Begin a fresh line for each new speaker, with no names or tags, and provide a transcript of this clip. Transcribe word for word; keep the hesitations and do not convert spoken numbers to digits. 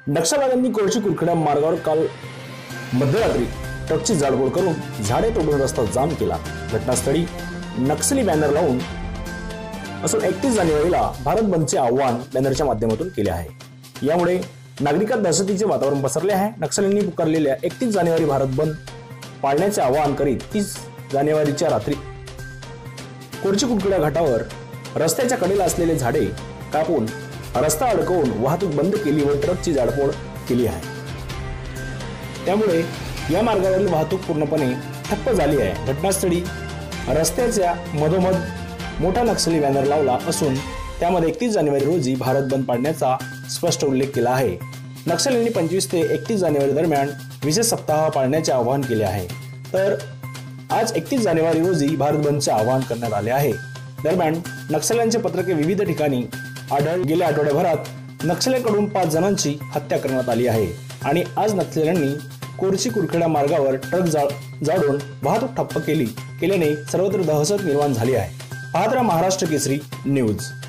नक्षलवाद्यांनी कोळशी कुरखेडा मार्गावर काल मध्यरात्री ट्रकची जाळपोळ करून झाडे तोडून रस्ता जाम केला। घटनास्थळी नक्सली बॅनर लावून असून एकतीस जानेवारीला भारत बंदचे आव्हान बॅनरच्या माध्यमातून केले आहे। यामुळे नागरिकांत दहशतीचे वातावरण पसरले आहे। नक्षल्यांनी पुकारलेल्या एकतीस जानेवारी भारत बंद पाळण्याचे आवाहन करीत तीस जानेवारीच्या रात्री कोळशी कुरखेडा घाटावर रस्त्याच्या कडेला असलेले झाडे कापून रस्ता अडकवून वाहतूक बंद केली व ट्रकची जाळपोळ केली आहे। त्यामुळे या मार्गावरील वाहतूक पूर्णपणे ठप्प झाली आहे। घटनास्थळी रस्त्याच्या मधोमध मोठा नक्षली बॅनर लावला असून त्यामध्ये एकतीस जानेवारी रोजी भारत बंद पाडण्याचा स्पष्ट उल्लेख केला आहे। नक्षल्यांनी पंचवीस ते एकतीस जानेवारी दरम्यान विशेष सप्ताह पाळण्याचे आवाहन केले आहे। तर आज एकतीस जानेवारी रोजी भारत बंदचे आवाहन करण्यात आले आहे। दरम्यान नक्षल्यांचे पत्रके विविध ठिकाणी आढळ गेल्या आठवड्याभरात नक्षल्यांकडून पाच जणांची हत्या करण्यात आली आहे आणि आज नक्षल्यांनी कोळशी कुरखेडा मार्गावर ट्रक जाळून वाहतूक ठप्प केली केल्याने सर्वत्र दहशत निर्माण झाली आहे। पाहत रहा महाराष्ट्र केसरी न्यूज।